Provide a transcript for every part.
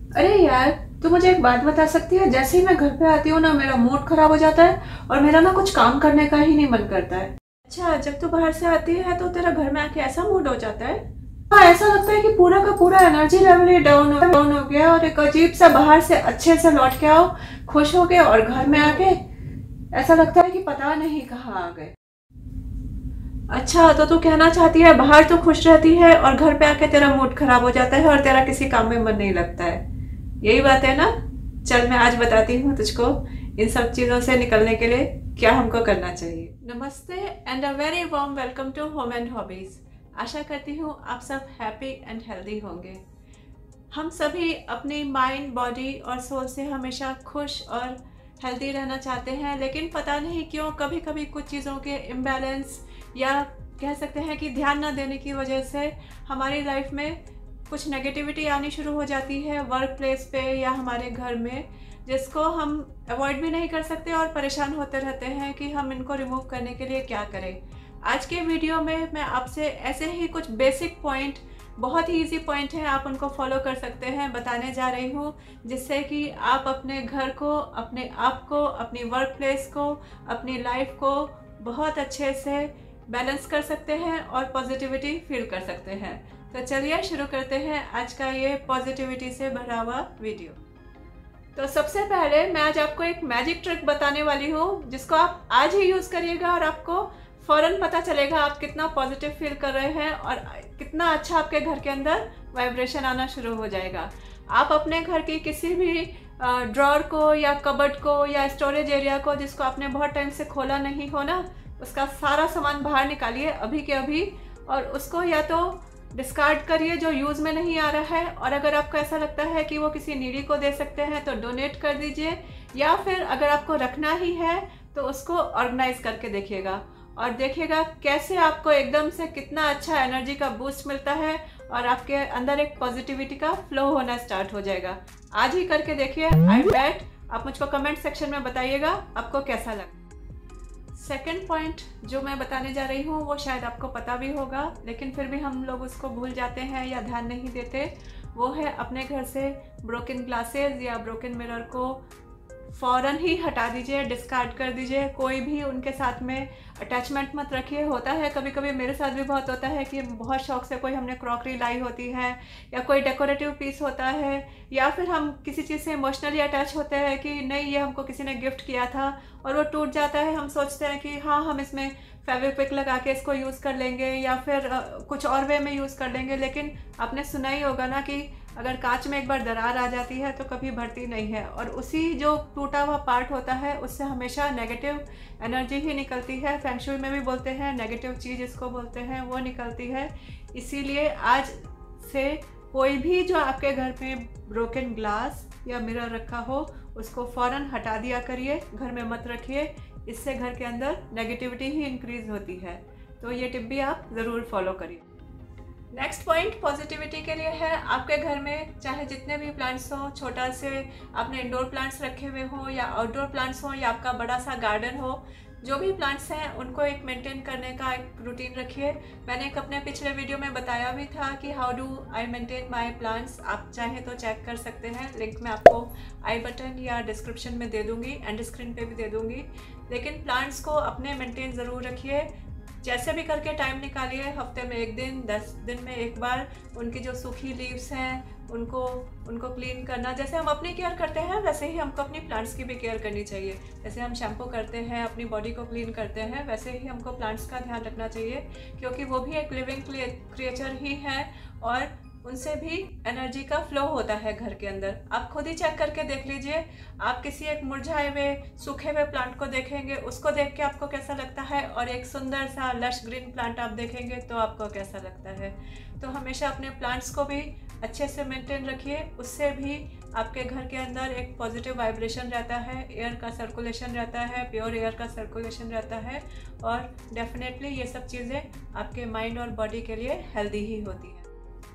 अरे यार, तू मुझे एक बात बता सकती है? जैसे ही मैं घर पे आती हूँ ना, मेरा मूड खराब हो जाता है और मेरा ना कुछ काम करने का ही नहीं मन करता है। अच्छा, जब तू बाहर से आती है तो तेरा घर में आके ऐसा मूड हो जाता है? हाँ, ऐसा लगता है कि पूरा का पूरा एनर्जी लेवल ही डाउन हो गया और एक अजीब सा बाहर से अच्छे से लौट के आओ खुश हो के, और घर में आके ऐसा लगता है कि पता नहीं कहाँ आ गए। अच्छा, तो तू कहना चाहती है बाहर तो खुश रहती है और घर पे आके तेरा मूड खराब हो जाता है और तेरा किसी काम में मन नहीं लगता है। यही बात है ना? चल मैं आज बताती हूँ तुझको इन सब चीज़ों से निकलने के लिए क्या हमको करना चाहिए। नमस्ते and a very warm welcome to home and hobbies. आशा करती हूँ आप सब हैप्पी एंड हेल्दी होंगे। हम सभी अपनी माइंड, बॉडी और सोल से हमेशा खुश और हेल्दी रहना चाहते हैं, लेकिन पता नहीं क्यों कभी कभी कुछ चीज़ों के इम्बैलेंस या कह सकते हैं कि ध्यान न देने की वजह से हमारी लाइफ में कुछ नेगेटिविटी आनी शुरू हो जाती है वर्क प्लेस पे या हमारे घर में, जिसको हम अवॉइड भी नहीं कर सकते और परेशान होते रहते हैं कि हम इनको रिमूव करने के लिए क्या करें। आज के वीडियो में मैं आपसे ऐसे ही कुछ बेसिक पॉइंट, बहुत ही इजी पॉइंट हैं, आप उनको फॉलो कर सकते हैं, बताने जा रही हूँ, जिससे कि आप अपने घर को, अपने आप को, अपनी वर्क प्लेस को, अपनी लाइफ को बहुत अच्छे से बैलेंस कर सकते हैं और पॉजिटिविटी फील कर सकते हैं। तो चलिए शुरू करते हैं आज का ये पॉजिटिविटी से भरा हुआ वीडियो। तो सबसे पहले मैं आज आपको एक मैजिक ट्रिक बताने वाली हूँ, जिसको आप आज ही यूज़ करिएगा और आपको फ़ौरन पता चलेगा आप कितना पॉजिटिव फील कर रहे हैं और कितना अच्छा आपके घर के अंदर वाइब्रेशन आना शुरू हो जाएगा। आप अपने घर की किसी भी ड्रॉर को या कबर्ड को या स्टोरेज एरिया को, जिसको आपने बहुत टाइम से खोला नहीं हो ना, उसका सारा सामान बाहर निकालिए अभी के अभी और उसको या तो डिस्कार्ड करिए जो यूज़ में नहीं आ रहा है, और अगर आपको ऐसा लगता है कि वो किसी नीडी को दे सकते हैं तो डोनेट कर दीजिए, या फिर अगर आपको रखना ही है तो उसको ऑर्गेनाइज करके देखिएगा और देखिएगा कैसे आपको एकदम से कितना अच्छा एनर्जी का बूस्ट मिलता है और आपके अंदर एक पॉजिटिविटी का फ्लो होना स्टार्ट हो जाएगा। आज ही करके देखिए, आई बेट आप मुझको कमेंट सेक्शन में बताइएगा आपको कैसा लगा। सेकेंड पॉइंट जो मैं बताने जा रही हूँ वो शायद आपको पता भी होगा, लेकिन फिर भी हम लोग उसको भूल जाते हैं या ध्यान नहीं देते। वो है अपने घर से ब्रोकन ग्लासेस या ब्रोकन मिरर को फ़ौरन ही हटा दीजिए, डिस्कार्ड कर दीजिए। कोई भी उनके साथ में अटैचमेंट मत रखिए। होता है कभी कभी, मेरे साथ भी बहुत होता है कि बहुत शौक से कोई हमने क्रॉकरी लाई होती है या कोई डेकोरेटिव पीस होता है, या फिर हम किसी चीज़ से इमोशनली अटैच होते हैं कि नहीं ये हमको किसी ने गिफ्ट किया था और वो टूट जाता है। हम सोचते हैं कि हाँ हम इसमें फेविक्विक लगा के इसको यूज़ कर लेंगे या फिर कुछ और वे में यूज़ कर लेंगे, लेकिन आपने सुना ही होगा ना कि अगर कांच में एक बार दरार आ जाती है तो कभी भरती नहीं है, और उसी जो टूटा हुआ पार्ट होता है उससे हमेशा नेगेटिव एनर्जी ही निकलती है। फेंग शुई में भी बोलते हैं नेगेटिव चीज़ इसको बोलते हैं, वो निकलती है। इसीलिए आज से कोई भी जो आपके घर में ब्रोकन ग्लास या मिरर रखा हो उसको फ़ौरन हटा दिया करिए, घर में मत रखिए। इससे घर के अंदर नेगेटिविटी ही इंक्रीज़ होती है। तो ये टिप भी आप ज़रूर फॉलो करिए। नेक्स्ट पॉइंट पॉजिटिविटी के लिए है, आपके घर में चाहे जितने भी प्लांट्स हो, छोटा से आपने इंडोर प्लांट्स रखे हुए हो या आउटडोर प्लांट्स हो या आपका बड़ा सा गार्डन हो, जो भी प्लांट्स हैं उनको एक मेंटेन करने का एक रूटीन रखिए। मैंने एक अपने पिछले वीडियो में बताया भी था कि how do I maintain my plants, आप चाहें तो चेक कर सकते हैं। लिंक मैं आपको आई बटन या डिस्क्रिप्शन में दे दूँगी, एंड स्क्रीन पे भी दे दूँगी। लेकिन प्लांट्स को अपने मेंटेन ज़रूर रखिए, जैसे भी करके टाइम निकालिए, हफ्ते में एक दिन, 10 दिन में एक बार उनकी जो सूखी लीव्स हैं उनको क्लीन करना। जैसे हम अपनी केयर करते हैं वैसे ही हमको अपनी प्लांट्स की भी केयर करनी चाहिए। जैसे हम शैम्पू करते हैं, अपनी बॉडी को क्लीन करते हैं, वैसे ही हमको प्लांट्स का ध्यान रखना चाहिए, क्योंकि वो भी एक लिविंग क्रिएचर ही है और उनसे भी एनर्जी का फ्लो होता है घर के अंदर। आप खुद ही चेक करके देख लीजिए, आप किसी एक मुरझाए हुए सूखे हुए प्लांट को देखेंगे, उसको देख के आपको कैसा लगता है, और एक सुंदर सा लश ग्रीन प्लांट आप देखेंगे तो आपको कैसा लगता है। तो हमेशा अपने प्लांट्स को भी अच्छे से मेंटेन रखिए, उससे भी आपके घर के अंदर एक पॉजिटिव वाइब्रेशन रहता है, एयर का सर्कुलेशन रहता है, प्योर एयर का सर्कुलेशन रहता है, और डेफिनेटली ये सब चीज़ें आपके माइंड और बॉडी के लिए हेल्दी ही होती है।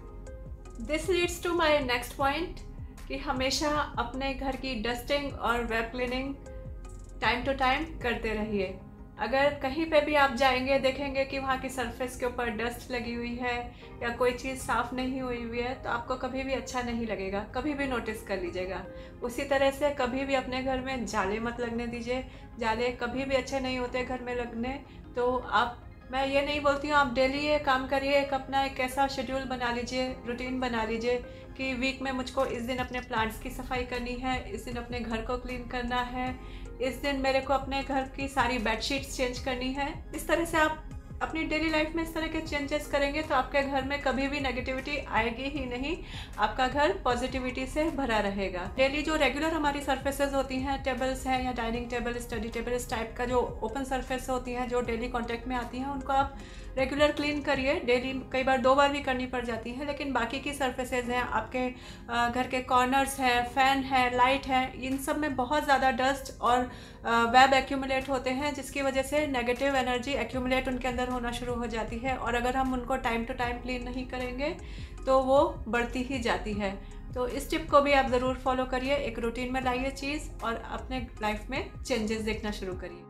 This leads to my next point कि हमेशा अपने घर की डस्टिंग और web cleaning time to time करते रहिए। अगर कहीं पे भी आप जाएंगे देखेंगे कि वहाँ की सरफेस के ऊपर डस्ट लगी हुई है या कोई चीज़ साफ़ नहीं हुई हुई है, तो आपको कभी भी अच्छा नहीं लगेगा, कभी भी नोटिस कर लीजिएगा। उसी तरह से कभी भी अपने घर में जाले मत लगने दीजिए। जाले कभी भी अच्छे नहीं होते घर में लगने। तो मैं ये नहीं बोलती हूँ आप डेली ये काम करिए, अपना एक ऐसा शेड्यूल बना लीजिए, रूटीन बना लीजिए कि वीक में मुझको इस दिन अपने प्लांट्स की सफाई करनी है, इस दिन अपने घर को क्लीन करना है, इस दिन मेरे को अपने घर की सारी बेडशीट्स चेंज करनी है। इस तरह से आप अपनी डेली लाइफ में इस तरह के चेंजेस करेंगे तो आपके घर में कभी भी नेगेटिविटी आएगी ही नहीं, आपका घर पॉजिटिविटी से भरा रहेगा। डेली जो रेगुलर हमारी सरफेसेस होती हैं, टेबल्स हैं या डाइनिंग टेबल, स्टडी टेबल, इस टाइप का जो ओपन सरफेस होती हैं जो डेली कांटेक्ट में आती हैं, उनको आप रेगुलर क्लीन करिए। डेली कई बार 2 बार भी करनी पड़ जाती है, लेकिन बाकी की सरफेसेज हैं, आपके घर के कॉर्नर्स हैं, फैन है, लाइट है, इन सब में बहुत ज़्यादा डस्ट और वेब एक्यूमुलेट होते हैं, जिसकी वजह से नेगेटिव एनर्जी एक्यूमुलेट उनके अंदर होना शुरू हो जाती है। और अगर हम उनको टाइम टू टाइम क्लीन नहीं करेंगे तो वो बढ़ती ही जाती है। तो इस टिप को भी आप ज़रूर फॉलो करिए, एक रूटीन में लाइए चीज़ और अपने लाइफ में चेंजेस देखना शुरू करिए।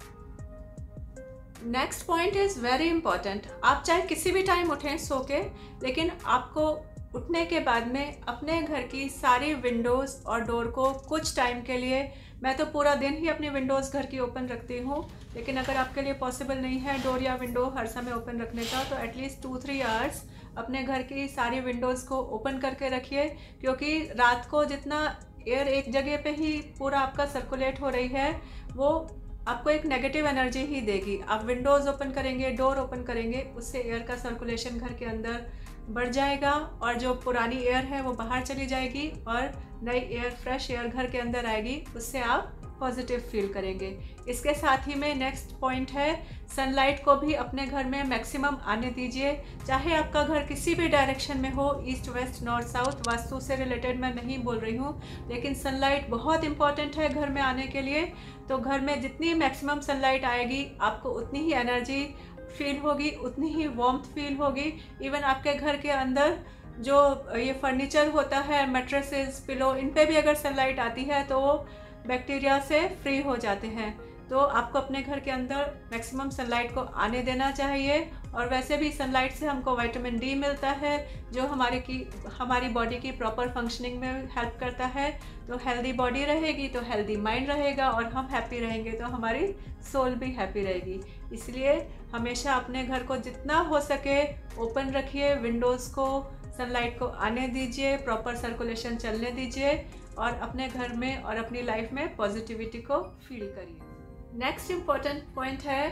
Next point is very important. आप चाहे किसी भी टाइम उठें सो के, लेकिन आपको उठने के बाद में अपने घर की सारी विंडोज़ और डोर को कुछ टाइम के लिए, मैं तो पूरा दिन ही अपनी विंडोज़ घर की ओपन रखती हूँ, लेकिन अगर आपके लिए पॉसिबल नहीं है डोर या विंडो हर समय ओपन रखने का, तो एटलीस्ट 2-3 आवर्स अपने घर की सारी विंडोज़ को ओपन करके रखिए। क्योंकि रात को जितना एयर एक जगह पे ही पूरा आपका सर्कुलेट हो रही है, वो आपको एक नेगेटिव एनर्जी ही देगी। आप विंडोज़ ओपन करेंगे, डोर ओपन करेंगे, उससे एयर का सर्कुलेशन घर के अंदर बढ़ जाएगा और जो पुरानी एयर है वो बाहर चली जाएगी और नई एयर, फ्रेश एयर घर के अंदर आएगी, उससे आप पॉजिटिव फील करेंगे। इसके साथ ही में नेक्स्ट पॉइंट है, सनलाइट को भी अपने घर में मैक्सिमम आने दीजिए। चाहे आपका घर किसी भी डायरेक्शन में हो, east, west, north, south, vastu से रिलेटेड मैं नहीं बोल रही हूँ, लेकिन सनलाइट बहुत इंपॉर्टेंट है घर में आने के लिए। तो घर में जितनी मैक्सिमम सनलाइट आएगी, आपको उतनी ही एनर्जी फील होगी, उतनी ही वार्मथ फील होगी। इवन आपके घर के अंदर जो ये फर्नीचर होता है, मैट्रेसेस, पिलो, इन पे भी अगर सनलाइट आती है तो वो बैक्टीरिया से फ्री हो जाते हैं। तो आपको अपने घर के अंदर मैक्सिमम सनलाइट को आने देना चाहिए। और वैसे भी सनलाइट से हमको विटामिन डी मिलता है, जो हमारी बॉडी की प्रॉपर फंक्शनिंग में हेल्प करता है। तो हेल्दी बॉडी रहेगी तो हेल्दी माइंड रहेगा, और हम हैप्पी रहेंगे तो हमारी सोल भी हैप्पी रहेगी। इसलिए हमेशा अपने घर को जितना हो सके ओपन रखिए, विंडोज़ को, सनलाइट को आने दीजिए, प्रॉपर सर्कुलेशन चलने दीजिए और अपने घर में और अपनी लाइफ में पॉजिटिविटी को फील करिए। नेक्स्ट इम्पॉर्टेंट पॉइंट है,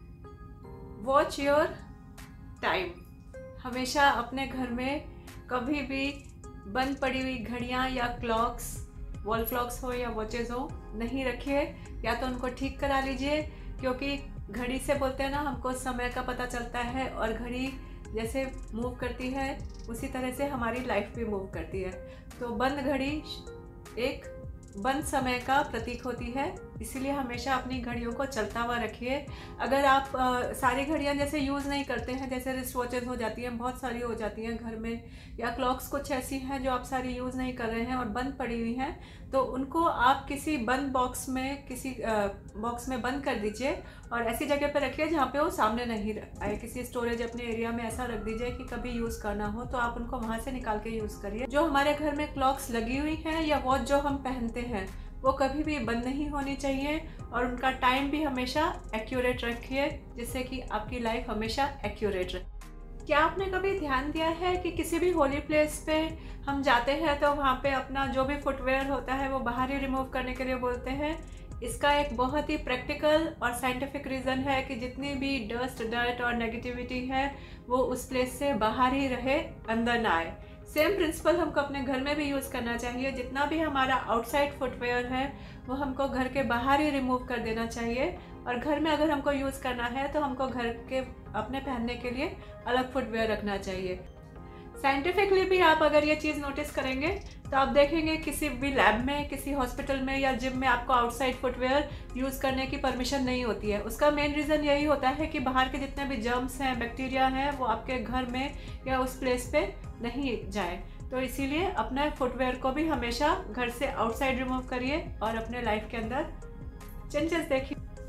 वॉच योर टाइम। हमेशा अपने घर में कभी भी बंद पड़ी हुई घड़ियाँ या क्लॉक्स, वॉल क्लॉक्स हो या वॉचेस हो, नहीं रखिए। या तो उनको ठीक करा लीजिए, क्योंकि घड़ी से बोलते हैं ना, हमको समय का पता चलता है, और घड़ी जैसे मूव करती है उसी तरह से हमारी लाइफ भी मूव करती है। तो बंद घड़ी एक बंद समय का प्रतीक होती है, इसीलिए हमेशा अपनी घड़ियों को चलता हुआ रखिए। अगर आप सारी घड़ियां जैसे यूज़ नहीं करते हैं, जैसे रिस्ट वॉचेस हो जाती हैं, बहुत सारी हो जाती हैं घर में, या क्लॉक्स कुछ ऐसी हैं जो आप सारी यूज़ नहीं कर रहे हैं और बंद पड़ी हुई हैं, तो उनको आप किसी बंद बॉक्स में, किसी बॉक्स में बंद कर दीजिए और ऐसी जगह पर रखिए जहाँ पे वो सामने नहीं आए। किसी स्टोरेज अपने एरिया में ऐसा रख दीजिए कि कभी यूज़ करना हो तो आप उनको वहाँ से निकाल के यूज़ करिए। जो हमारे घर में क्लॉक्स लगी हुई हैं या वॉच जो हम पहनते हैं, वो कभी भी बंद नहीं होनी चाहिए, और उनका टाइम भी हमेशा एक्यूरेट रखिए, जिससे कि आपकी लाइफ हमेशा एक्यूरेट रहे। क्या आपने कभी ध्यान दिया है कि किसी भी होली प्लेस पे हम जाते हैं तो वहाँ पे अपना जो भी फुटवेयर होता है वो बाहर ही रिमूव करने के लिए बोलते हैं? इसका एक बहुत ही प्रैक्टिकल और साइंटिफिक रीज़न है कि जितनी भी डस्ट, डर्ट और नेगेटिविटी है वो उस प्लेस से बाहर ही रहे, अंदर ना आए। सेम प्रिंसिपल हमको अपने घर में भी यूज़ करना चाहिए। जितना भी हमारा आउटसाइड फुटवेयर है वो हमको घर के बाहर ही रिमूव कर देना चाहिए, और घर में अगर हमको यूज़ करना है तो हमको घर के अपने पहनने के लिए अलग फुटवेयर रखना चाहिए। साइंटिफिकली भी आप अगर ये चीज़ नोटिस करेंगे तो आप देखेंगे किसी भी लैब में, किसी हॉस्पिटल में या जिम में आपको आउटसाइड फुटवेयर यूज़ करने की परमिशन नहीं होती है। उसका मेन रीज़न यही होता है कि बाहर के जितने भी जर्म्स हैं, बैक्टीरिया हैं, वो आपके घर में या उस प्लेस पे नहीं जाए। तो इसीलिए अपने फुटवेयर को भी हमेशा घर से आउटसाइड रिमूव करिए और अपने लाइफ के अंदर चेंजेस देखिए।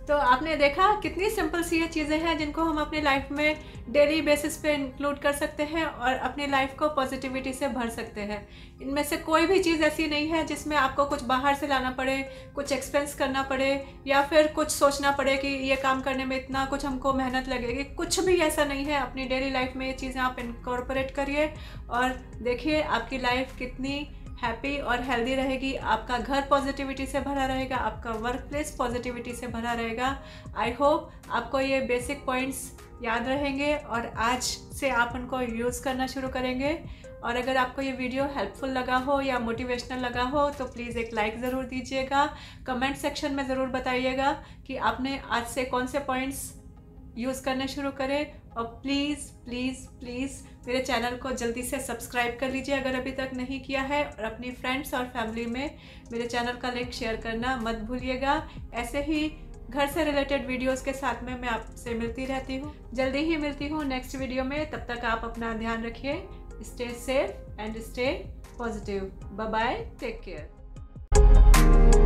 तो आपने देखा कितनी सिंपल सी ये चीज़ें हैं जिनको हम अपनी लाइफ में डेली बेसिस पे इंक्लूड कर सकते हैं और अपनी लाइफ को पॉजिटिविटी से भर सकते हैं। इनमें से कोई भी चीज़ ऐसी नहीं है जिसमें आपको कुछ बाहर से लाना पड़े, कुछ एक्सपेंस करना पड़े या फिर कुछ सोचना पड़े कि ये काम करने में इतना कुछ हमको मेहनत लगेगी। कुछ भी ऐसा नहीं है। अपनी डेली लाइफ में ये चीज़ें आप इनकॉर्पोरेट करिए और देखिए आपकी लाइफ कितनी हैप्पी और हेल्दी रहेगी। आपका घर पॉजिटिविटी से भरा रहेगा, आपका वर्क प्लेस पॉजिटिविटी से भरा रहेगा। आई होप आपको ये बेसिक पॉइंट्स याद रहेंगे और आज से आप उनको यूज़ करना शुरू करेंगे। और अगर आपको ये वीडियो हेल्पफुल लगा हो या मोटिवेशनल लगा हो तो प्लीज़ एक लाइक ज़रूर दीजिएगा। कमेंट सेक्शन में ज़रूर बताइएगा कि आपने आज से कौन से पॉइंट्स यूज़ करने शुरू करें। और प्लीज़ प्लीज़ प्लीज़ मेरे चैनल को जल्दी से सब्सक्राइब कर लीजिए अगर अभी तक नहीं किया है, और अपनी फ्रेंड्स और फैमिली में मेरे चैनल का लिंक शेयर करना मत भूलिएगा। ऐसे ही घर से रिलेटेड वीडियोस के साथ में मैं आपसे मिलती रहती हूँ। जल्दी ही मिलती हूँ नेक्स्ट वीडियो में। तब तक आप अपना ध्यान रखिए। Stay safe and stay positive. Bye bye, take care.